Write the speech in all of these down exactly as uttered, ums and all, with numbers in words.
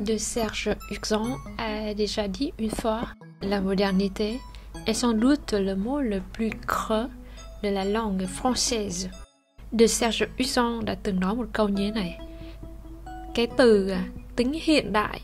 de Serge Huxon a déjà dit une fois, la modernité est sans doute le mot le plus creux de la langue française. De Serge Huxon đã từng nói một câu như thế này: cái từ tính hiện đại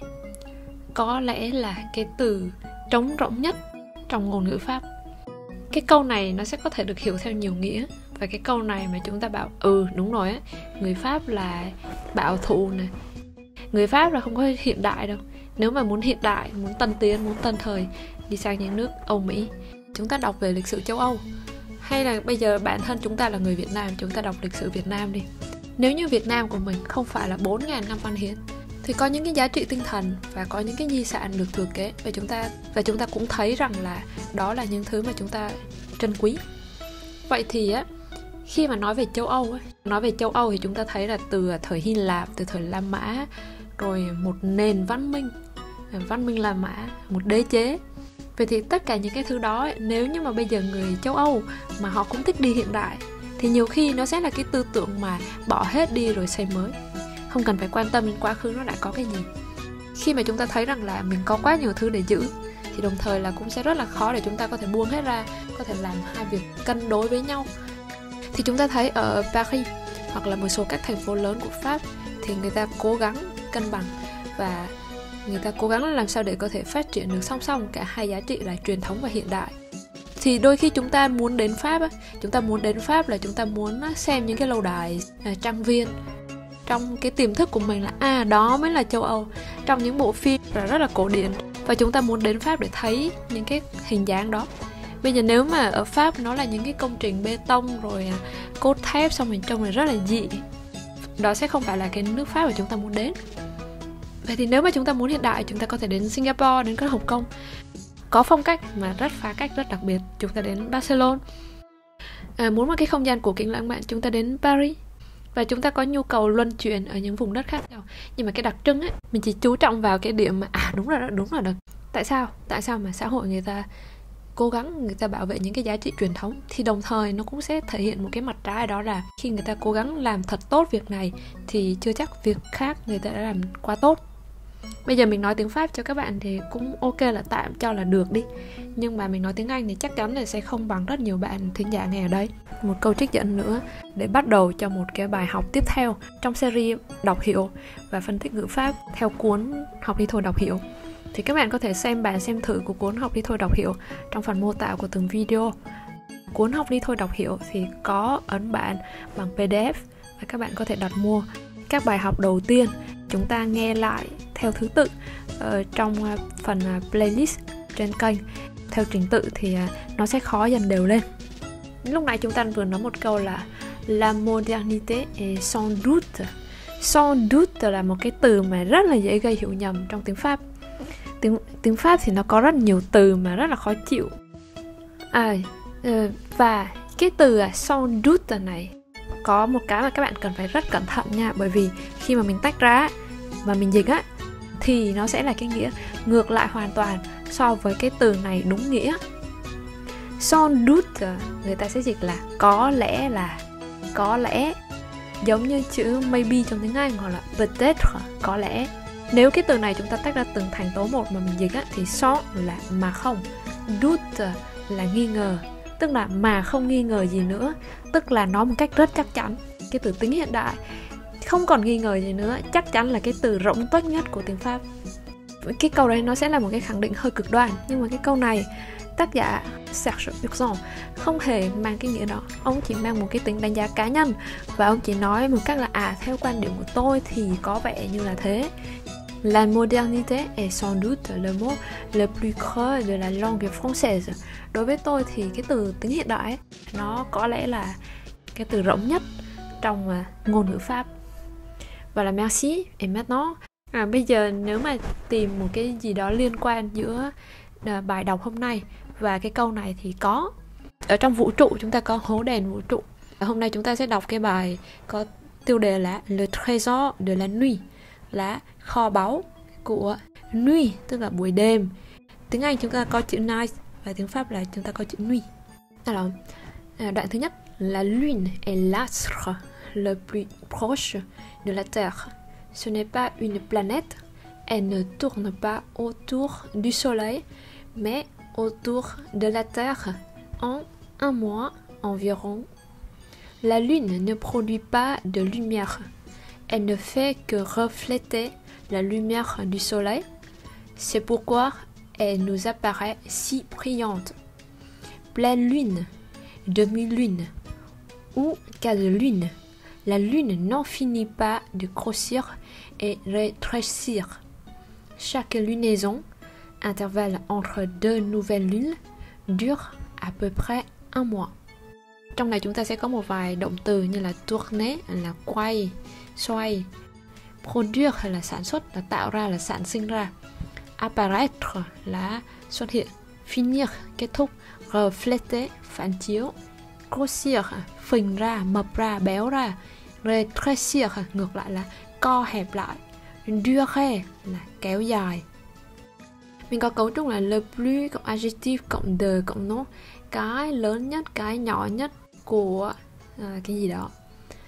có lẽ là cái từ trống rỗng nhất trong ngôn ngữ Pháp. Cái câu này nó sẽ có thể được hiểu theo nhiều nghĩa. Và cái câu này mà chúng ta bảo ừ đúng rồi á, người Pháp là bảo thủ này, người Pháp là không có hiện đại đâu. Nếu mà muốn hiện đại, muốn tân tiến, muốn tân thời, đi sang những nước Âu Mỹ. Chúng ta đọc về lịch sử châu Âu. Hay là bây giờ bản thân chúng ta là người Việt Nam, chúng ta đọc lịch sử Việt Nam đi. Nếu như Việt Nam của mình không phải là bốn nghìn năm văn hiến, thì có những cái giá trị tinh thần và có những cái di sản được thừa kế, và chúng ta và chúng ta cũng thấy rằng là đó là những thứ mà chúng ta trân quý. Vậy thì á, khi mà nói về châu Âu ấy, nói về châu Âu thì chúng ta thấy là từ thời Hy Lạp, từ thời La Mã, rồi một nền văn minh, văn minh La Mã, một đế chế. Vậy thì tất cả những cái thứ đó ấy, nếu như mà bây giờ người châu Âu mà họ cũng thích đi hiện đại, thì nhiều khi nó sẽ là cái tư tưởng mà bỏ hết đi rồi xây mới, không cần phải quan tâm đến quá khứ nó đã có cái gì. Khi mà chúng ta thấy rằng là mình có quá nhiều thứ để giữ, thì đồng thời là cũng sẽ rất là khó để chúng ta có thể buông hết ra, có thể làm hai việc cân đối với nhau. Thì chúng ta thấy ở Paris hoặc là một số các thành phố lớn của Pháp thì người ta cố gắng cân bằng và người ta cố gắng làm sao để có thể phát triển được song song cả hai giá trị là truyền thống và hiện đại. Thì đôi khi chúng ta muốn đến Pháp, chúng ta muốn đến Pháp là chúng ta muốn xem những cái lâu đài, trang viên. Trong cái tiềm thức của mình là à đó mới là châu Âu, trong những bộ phim là rất là cổ điển, và chúng ta muốn đến Pháp để thấy những cái hình dáng đó. Bây giờ nếu mà ở Pháp nó là những cái công trình bê tông rồi cốt thép xong mình trông là rất là dị, đó sẽ không phải là cái nước Pháp mà chúng ta muốn đến. Vậy thì nếu mà chúng ta muốn hiện đại, chúng ta có thể đến Singapore, đến các Hồng Kông, có phong cách mà rất phá cách, rất đặc biệt, chúng ta đến Barcelona. À, muốn một cái không gian cổ kính lãng mạn, chúng ta đến Paris. Và chúng ta có nhu cầu luân chuyển ở những vùng đất khác nhau. Nhưng mà cái đặc trưng ấy, mình chỉ chú trọng vào cái điểm mà à đúng rồi đó, đúng rồi đó. Tại sao? Tại sao mà xã hội người ta cố gắng người ta bảo vệ những cái giá trị truyền thống, thì đồng thời nó cũng sẽ thể hiện một cái mặt trái, đó là khi người ta cố gắng làm thật tốt việc này thì chưa chắc việc khác người ta đã làm quá tốt. Bây giờ mình nói tiếng Pháp cho các bạn thì cũng ok, là tạm cho là được đi. Nhưng mà mình nói tiếng Anh thì chắc chắn là sẽ không bằng rất nhiều bạn thính giả nghe ở đây. Một câu trích dẫn nữa để bắt đầu cho một cái bài học tiếp theo trong series đọc hiểu và phân tích ngữ pháp theo cuốn Học đi thôi đọc hiểu. Thì các bạn có thể xem bản xem thử của cuốn Học đi thôi đọc hiểu trong phần mô tả của từng video. Cuốn Học đi thôi đọc hiểu thì có ấn bản bằng pê đê ép và các bạn có thể đặt mua. Các bài học đầu tiên chúng ta nghe lại theo thứ tự ở trong phần playlist trên kênh. Theo trình tự thì nó sẽ khó dần đều lên. Lúc nãy chúng ta vừa nói một câu là La modernité est sans doute. Sans doute là một cái từ mà rất là dễ gây hiểu nhầm trong tiếng Pháp. Tiếng, tiếng Pháp thì nó có rất nhiều từ mà rất là khó chịu. À, và cái từ sans doute này có một cái mà các bạn cần phải rất cẩn thận nha. Bởi vì khi mà mình tách ra và mình dịch á, thì nó sẽ là cái nghĩa ngược lại hoàn toàn so với cái từ này đúng nghĩa. Sans doute người ta sẽ dịch là có lẽ là, có lẽ, giống như chữ maybe trong tiếng Anh, hoặc là peut-être, có lẽ. Nếu cái từ này chúng ta tách ra từng thành tố một mà mình dịch á, thì sans là mà không, doute là nghi ngờ, tức là mà không nghi ngờ gì nữa, tức là nói một cách rất chắc chắn. Cái từ tính hiện đại không còn nghi ngờ gì nữa, chắc chắn là cái từ rỗng tuếch nhất của tiếng Pháp. Cái câu đấy nó sẽ là một cái khẳng định hơi cực đoan, nhưng mà cái câu này tác giả Serge Huxon không hề mang cái nghĩa đó. Ông chỉ mang một cái tính đánh giá cá nhân, và ông chỉ nói một cách là à theo quan điểm của tôi thì có vẻ như là thế. La modernité est sans doute le mot le plus creux de la langue française. Đối với tôi thì cái từ tính hiện đại ấy, nó có lẽ là cái từ rỗng nhất trong uh, ngôn ngữ Pháp. Và là merci. Et maintenant, à, bây giờ nếu mà tìm một cái gì đó liên quan giữa uh, bài đọc hôm nay và cái câu này thì có. Ở trong vũ trụ chúng ta có hố đèn vũ trụ. Hôm nay chúng ta sẽ đọc cái bài có tiêu đề là Le trésor de la nuit, là kho báu của nuit, tức là buổi đêm. Tiếng Anh chúng ta có chữ night và tiếng Pháp là chúng ta có chữ nuit. Alors, đoạn thứ nhất, la lune est l'astre le plus proche de la Terre. Ce n'est pas une planète, Elle ne tourne pas autour du soleil, mais autour de la Terre en un mois environ. La Lune ne produit pas de lumière. Elle ne fait que refléter la lumière du soleil. C'est pourquoi elle nous apparaît si brillante. Pleine lune, demi-lune ou quasi lune, la lune n'en finit pas de grossir et rétrécir. Chaque lunaison, intervalle entre deux nouvelles lunes, dure à peu près un mois. Trong này chúng ta sẽ có một vài động từ như là tourner là quay, xoay, produire là sản xuất, là tạo ra, là sản sinh ra, apparaître là xuất hiện, finir kết thúc, refléter phản chiếu, grossir phình ra, mập ra, béo ra, rétrécir ngược lại là co hẹp lại, durer là kéo dài. Mình có cấu trúc là le plus cộng adjectif cộng de cộng nom, cái lớn nhất, cái nhỏ nhất của à, cái gì đó,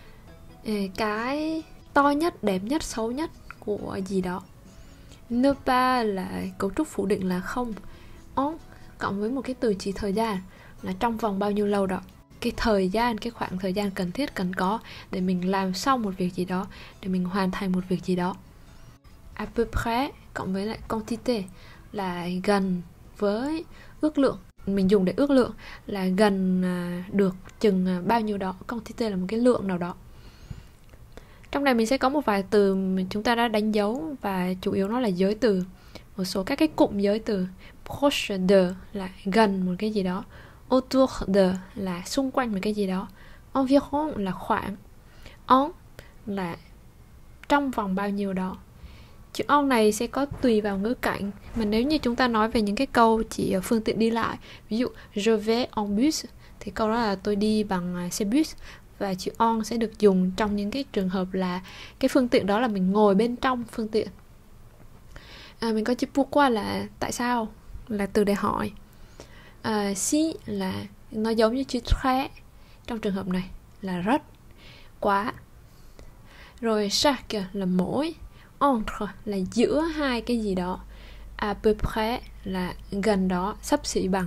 cái to nhất, đẹp nhất, xấu nhất của gì đó. Ne pas là cấu trúc phủ định là không. En cộng với một cái từ chỉ thời gian là trong vòng bao nhiêu lâu đó. Cái thời gian, cái khoảng thời gian cần thiết cần có để mình làm xong một việc gì đó, để mình hoàn thành một việc gì đó. À peu près cộng với lại quantité là gần với ước lượng. Mình dùng để ước lượng là gần được chừng bao nhiêu đó. Quantité là một cái lượng nào đó. Trong này mình sẽ có một vài từ chúng ta đã đánh dấu và chủ yếu nó là giới từ. Một số các cái cụm giới từ. Proche de là gần một cái gì đó. Autour de là xung quanh một cái gì đó. Environ là khoảng. En là trong vòng bao nhiêu đó. Chữ en này sẽ có tùy vào ngữ cảnh. Mà nếu như chúng ta nói về những cái câu chỉ ở phương tiện đi lại, ví dụ je vais en bus, thì câu đó là tôi đi bằng xe bus. Và chữ en sẽ được dùng trong những cái trường hợp là cái phương tiện đó là mình ngồi bên trong phương tiện. À, mình có chữ pourquoi là tại sao, là từ để hỏi. À, si là nó giống như chữ très trong trường hợp này là rất, quá. Rồi chaque là mỗi, entre là giữa hai cái gì đó, à peu près là gần đó, xấp xỉ bằng.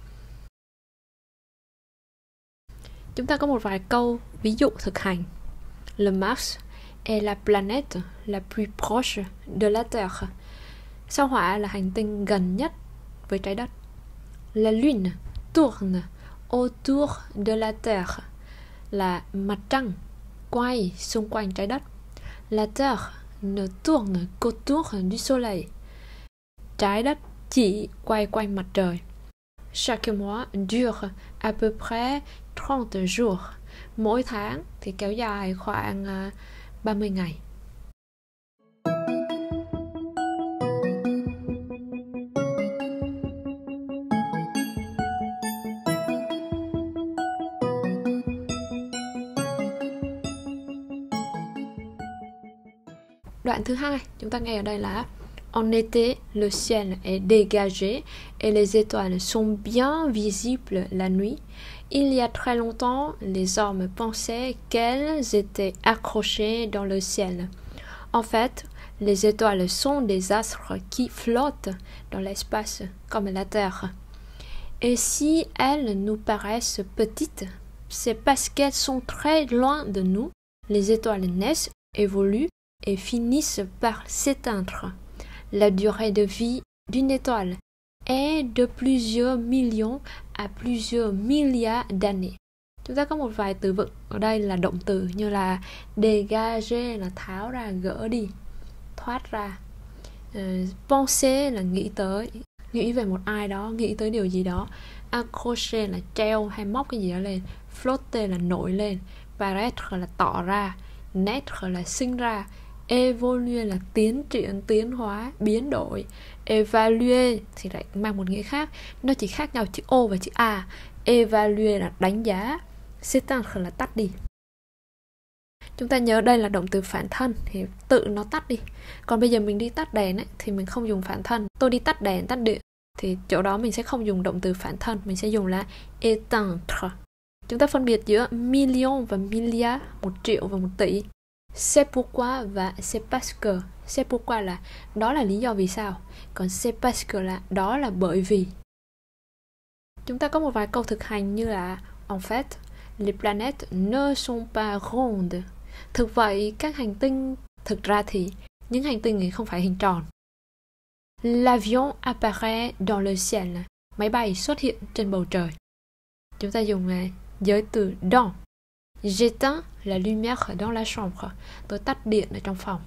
Chúng ta có một vài câu ví dụ thực hành. Le Mars est la planète la plus proche de la Terre. Sao Hỏa là hành tinh gần nhất với trái đất. La Lune tourne autour de la Terre là mặt trăng quay xung quanh trái đất. La Terre ne tourne qu'autour du Soleil. Trái đất chỉ quay quanh mặt trời. Chaque mois dure à peu près trente jours. Mỗi tháng thì kéo dài khoảng ba mươi ngày. Đoạn thứ hai, chúng ta nghe ở đây là en été, le ciel est dégagé et les étoiles sont bien visibles la nuit. Il y a très longtemps, les hommes pensaient qu'elles étaient accrochées dans le ciel. En fait, les étoiles sont des astres qui flottent dans l'espace, comme la Terre. Et si elles nous paraissent petites, c'est parce qu'elles sont très loin de nous. Les étoiles naissent, évoluent et finissent par s'éteindre. La durée de vie d'une étoile est de plusieurs millions à plusieurs milliards d'années. Chúng ta có một vài từ vựng ở đây là động từ như là dégager là tháo ra, gỡ đi, thoát ra. Uh, penser là nghĩ tới, nghĩ về một ai đó, nghĩ tới điều gì đó. Accrocher là treo hay móc cái gì đó lên. Flotter là nổi lên. Paraître là tỏ ra. Naître là sinh ra. Évoluer là tiến triển, tiến hóa, biến đổi. Évaluer thì lại mang một nghĩa khác. Nó chỉ khác nhau chữ O và chữ A. Évaluer là đánh giá. S'éteindre là tắt đi. Chúng ta nhớ đây là động từ phản thân thì tự nó tắt đi. Còn bây giờ mình đi tắt đèn ấy, thì mình không dùng phản thân. Tôi đi tắt đèn, tắt điện, thì chỗ đó mình sẽ không dùng động từ phản thân. Mình sẽ dùng là éteindre. Chúng ta phân biệt giữa million và milliard, một triệu và một tỷ. C'est pourquoi và c'est parce que. C'est pourquoi là đó là lý do vì sao. Còn c'est parce que là đó là bởi vì. Chúng ta có một vài câu thực hành như là en fait, les planètes ne sont pas rondes. Thực vậy, các hành tinh, thực ra thì những hành tinh này không phải hình tròn. L'avion apparaît dans le ciel. Máy bay xuất hiện trên bầu trời. Chúng ta dùng uh, giới từ dans. J'éteins la lumière dans la chambre. Tôi tắt điện ở trong phòng.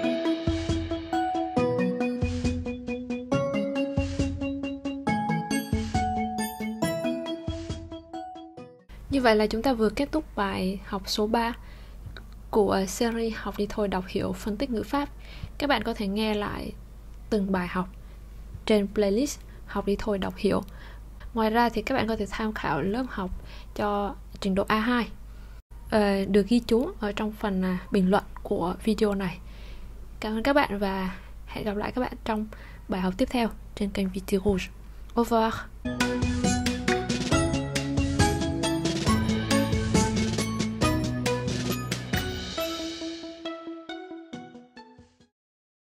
Như vậy là chúng ta vừa kết thúc bài học số ba của series Học đi thôi đọc hiểu phân tích ngữ pháp. Các bạn có thể nghe lại từng bài học trên playlist Học đi thôi đọc hiểu. Ngoài ra thì các bạn có thể tham khảo lớp học cho trình độ A hai à, được ghi chú ở trong phần à, bình luận của video này. Cảm ơn các bạn và hẹn gặp lại các bạn trong bài học tiếp theo trên kênh Viti Rouge. Au revoir.